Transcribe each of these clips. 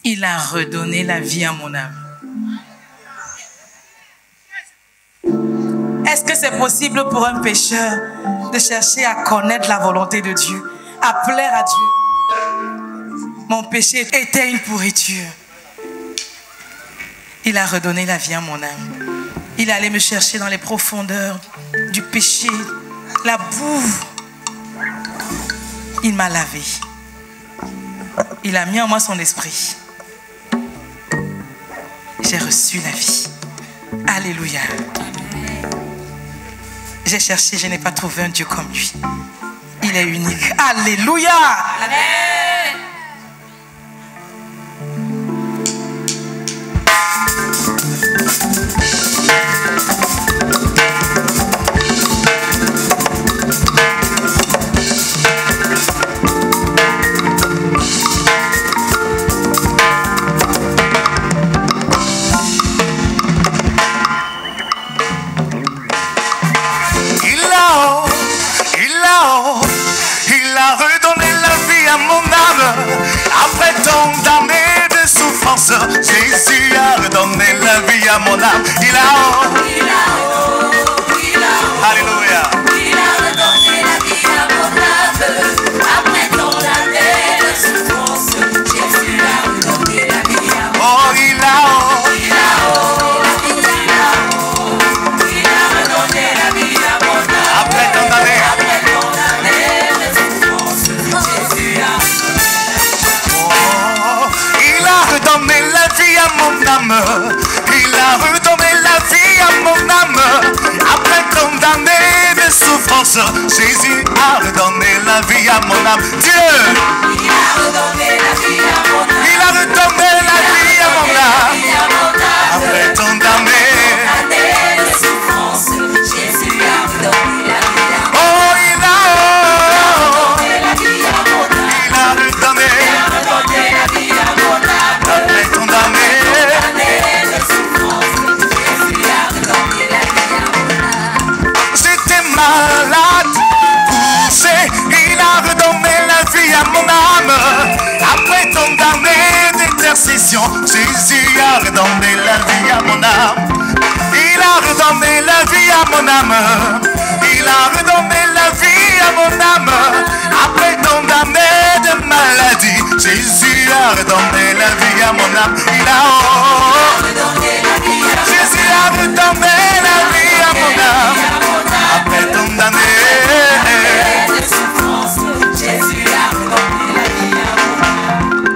Il a redonné la vie à mon âme. Est-ce que c'est possible pour un pécheur de chercher à connaître la volonté de Dieu, à plaire à Dieu? Mon péché était une pourriture. Il a redonné la vie à mon âme. Il est allé me chercher dans les profondeurs du péché, la boue. Il m'a lavé. Il a mis en moi son esprit. J'ai reçu la vie. Alléluia. J'ai cherché, je n'ai pas trouvé un Dieu comme lui. Il est unique. Alléluia. Amen. Il a redonné la vie à mon âme. Après tant d'années de souffrance, Jésus a redonné la vie à mon âme. Alléluia. Il a redonné la vie à mon âme. Après tant d'années de souffrance, Jésus a redonné la vie à mon âme. Oh, il a redonné la vie à mon âme. après tant d'années. Il a redonné la vie à mon âme. Il a redonné la vie à mon âme. Après tant d'années de souffrance, Jésus a redonné la vie à mon âme. Dieu, Il a redonné la vie à mon âme. il a redonné la vie à mon âme. Après tant d'années de souffrance, Jésus a redonné la vie à mon âme. Oh, il a redonné la vie à mon âme. il a redonné La vie à mon âme. après tant d'années de souffrance, Jésus a redonné la vie à mon âme. J'étais malade, poussé, il a redonné la vie à mon âme. Après tant d'années d'intercession, Jésus a redonné la vie à mon âme. Il a redonné la vie à mon âme. Il a redonné la vie à mon âme. Après tant d'années de maladie, Jésus a redonné la vie à mon âme. Il a Redonné la vie à Jésus a redonné la vie à mon âme. Après tant d'années de souffrance, Jésus a redonné la vie à mon âme.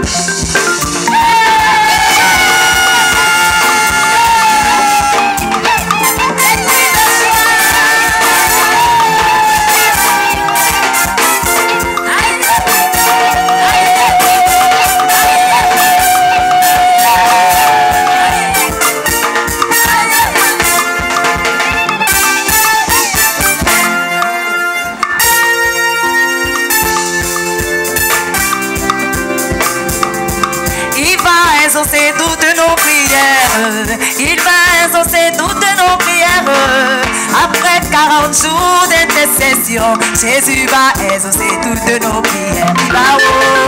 Il va exaucer toutes nos prières. Il va exaucer toutes nos prières. Après 40 jours d'intercession, Jésus va exaucer toutes nos prières. Il va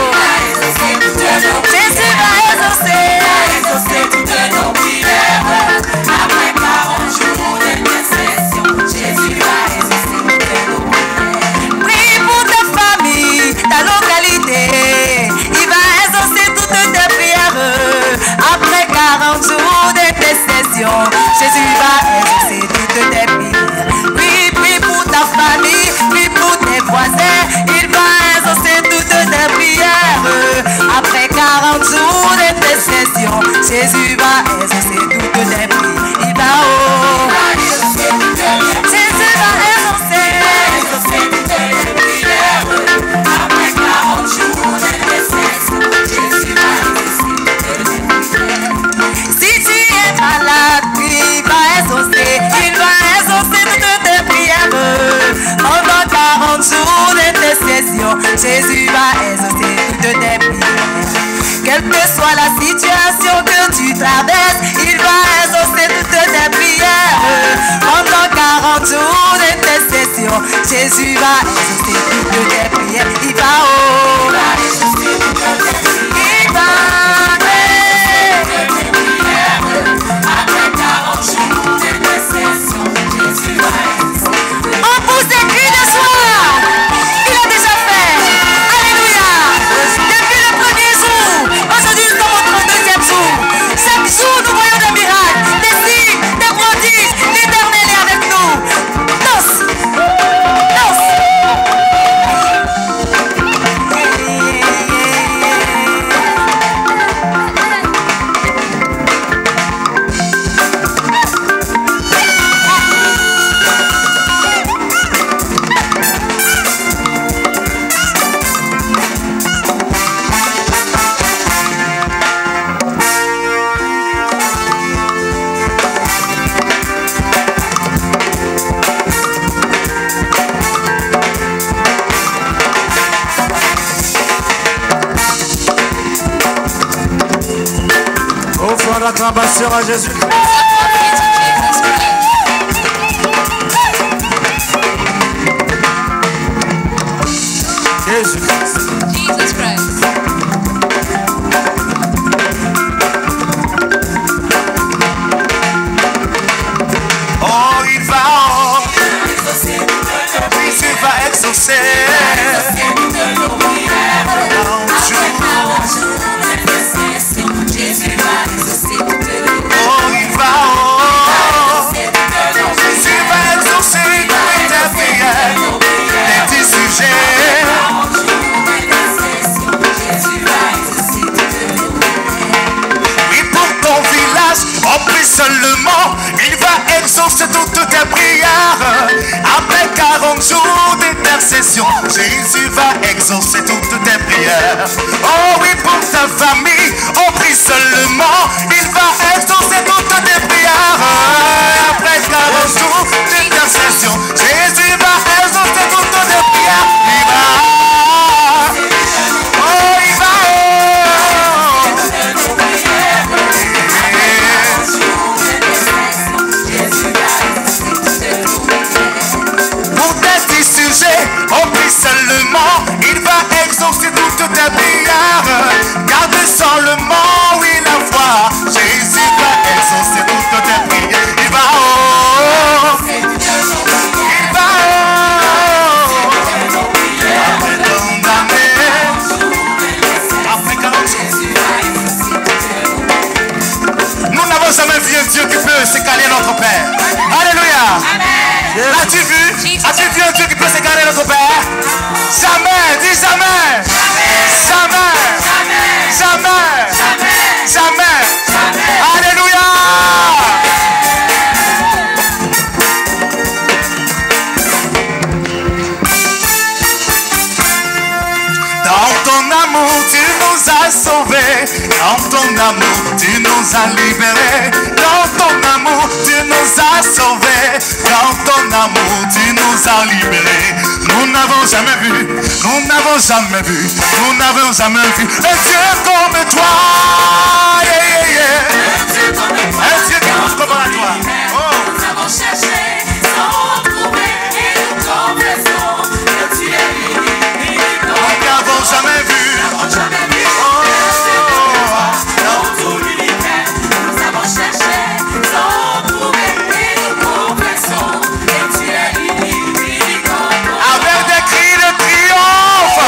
Jésus va exaucer toutes nos prières. Après 40 jours d'intercession, Jésus va exaucer toutes nos prières. Prie pour ta famille, ta localité. Il va exaucer toutes tes prières. Après 40 jours d'intercession, Jésus va exaucer toutes tes prières. Oui, prie pour ta famille, prie pour tes voisins. Il va exaucer toutes tes prières. Après 40 jours d'intercession, Jésus va exaucer toutes tes prières. Il va Jésus va exaucer toutes les prières. Après 40 jours d'intercession, Jésus va exaucer toutes les prières. Si tu es malade, il va exaucer. Il va exaucer toutes tes prières. Pendant 40 jours d'intercession, Jésus va exaucer toutes tes prières. Quelle que soit la situation que tu traverses, il va exaucer toutes tes prières. Pendant 40 jours d'intercession, Jésus va exaucer toutes tes prières. Il va exaucer toutes tes prières. Il va Offre l'acclamation à Jésus. Jésus Christ. Jesus Christ. Oh, il va exaucer. Seulement, il va exaucer toutes tes prières. Après 40 jours d'intercession, Jésus va exaucer toutes tes prières. Oh oui, pour ta famille, on prie seulement, il va exaucer toutes tes prières. Après 40 jours d'intercession, Jésus va exaucer toutes tes prières. Il va. Seulement, il va exaucer toutes tes prières. Garde seulement, oui, la foi. Jésus va exaucer toutes tes prières. Il va, oh, il va, oh, après ton damné, après 40 jours. Nous n'avons jamais vu un Dieu qui peut s'égaler notre Père. Alléluia. As-tu vu? As-tu vu un Dieu qui peut s'égarer notre Père? Jamais, dis jamais. Jamais. Jamais. Jamais. Alléluia. Dans ton amour, tu nous as sauvés. Dans ton amour, tu nous as libérés. Dans ton amour, tu nous as sauvés. Dans ton amour, tu nous as libérés. Nous n'avons jamais vu, nous n'avons jamais vu, nous n'avons jamais vu un Dieu comme toi. Yeah, yeah, yeah. Un Dieu qui nous ressemble à toi. Oh. Nous avons cherché sans trouver et nous confessons que tu es unique. Nous n'avons jamais vu. Dans tout l'univers, nous avons cherché sans trouver et nous confessons que tu es unique. Avec des cris de triomphe.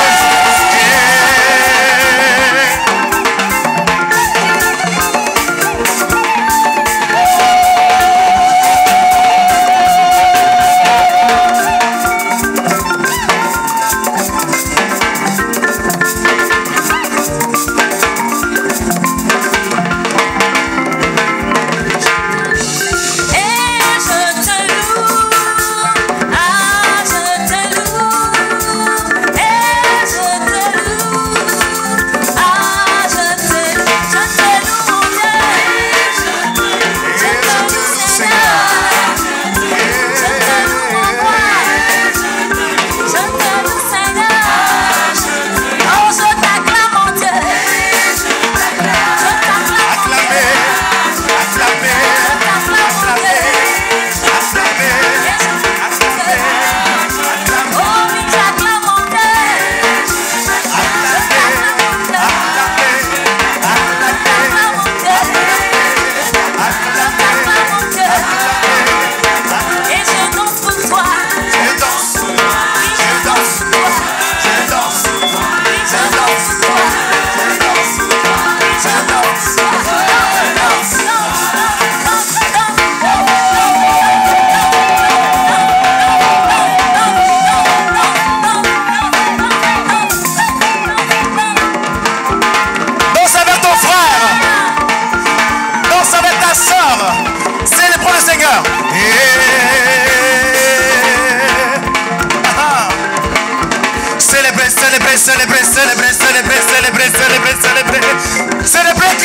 Célébrer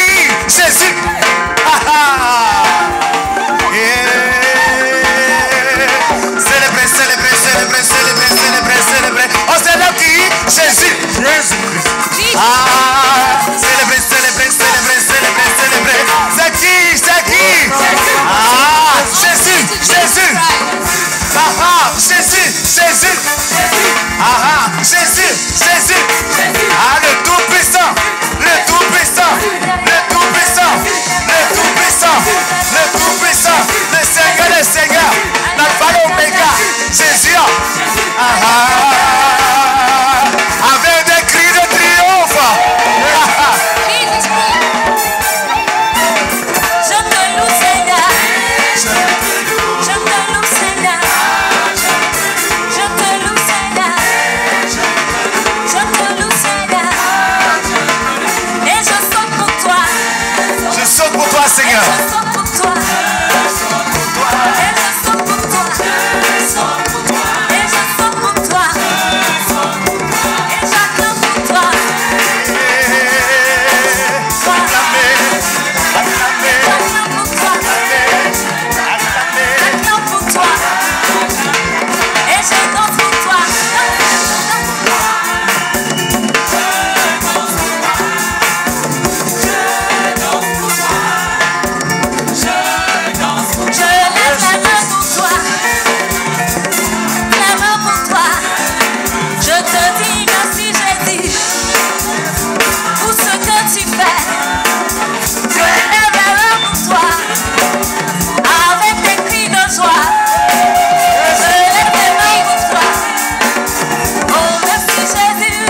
Seigneur. je sors pour toi. Et je sors pour toi. Et je sors pour toi. Et j'acclame pour toi. Acclamez, acclamez, J'acclame pour toi. acclamez. J'acclame pour toi. Et je danse pour toi. Je lève la main pour toi. La main pour toi. Je te dis merci Jésus pour ce que tu fais. Je lève la main pour toi avec des cris de joie. Je lève les mains pour toi. Oh merci Jésus.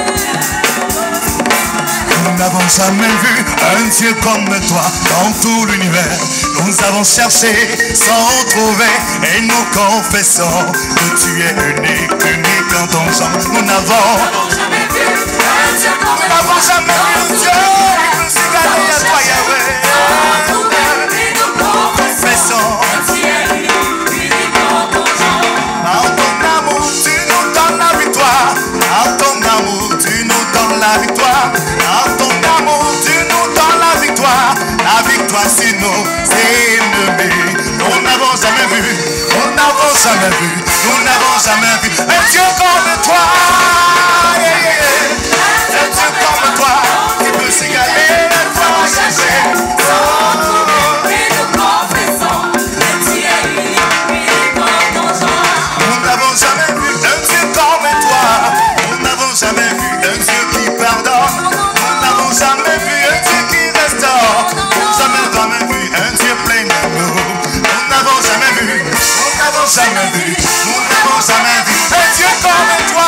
Nous n'avons jamais vu un Dieu comme toi dans tout l'univers. Nous avons cherché sans trouver et nous confessons que tu es unique, unique en ton genre. Nous n'avons jamais vu un Dieu comme toi. Nous n'avons jamais vu un Dieu qui nous égalé à toi, Yahweh. Nous confessons que tu es unique, unique en ton genre. Par ton amour, tu nous donnes la victoire. Par ton amour, tu nous donnes la victoire. Par ton amour, tu nous donnes la victoire. La victoire sur nos ennemis. Nous n'avons jamais vu, nous n'avons jamais vu, nous n'avons jamais vu un Dieu comme toi. Yeah, yeah. Un Dieu comme toi qui peut s'égaler à toi, chercher. Nous n'avons jamais vu un Dieu comme toi. Nous n'avons jamais vu un Dieu qui pardonne. Nous n'avons jamais vu un Dieu qui restaure. Nous n'avons jamais vu un Dieu plein d'amour. Nous n'avons jamais vu, nous n'avons jamais vu, nous n'avons jamais vu un Dieu comme toi.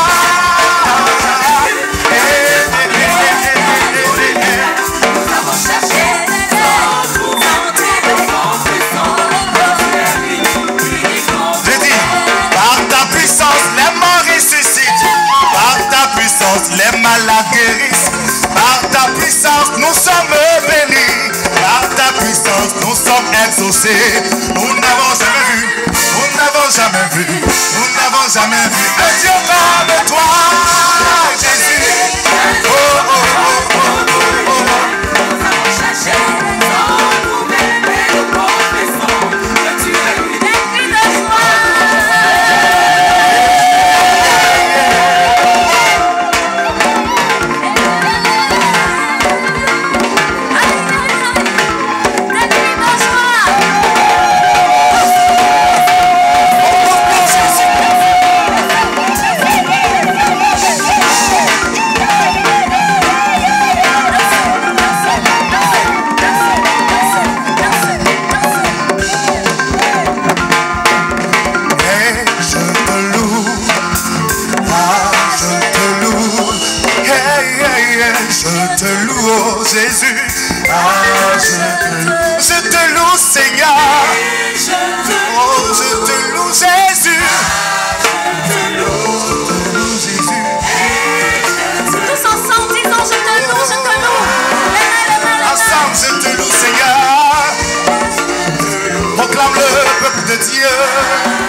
J'ai dit, par ta puissance, les morts ressuscitent. Par ta puissance, les malades guérissent. Par ta puissance, nous sommes bénis. Par ta puissance, nous sommes exaucés. Nous n'avons jamais vu, nous n'avons jamais vu, nous n'avons jamais vu un Dieu comme toi, Jésus. Oh, oh, oh, oh, oh, oh. Des cris de joie. Des cris de joie. Et je te loue, ah, je te loue, hey, hey, hey, je te loue, oh Jésus, ah, je te loue, Seigneur, oh, je te loue, Jésus, je te loue, Jésus, Tous ensemble, disons je te loue, je te loue. Les mains, les mains, les mains. ensemble, je te loue, Seigneur, proclame le peuple de Dieu.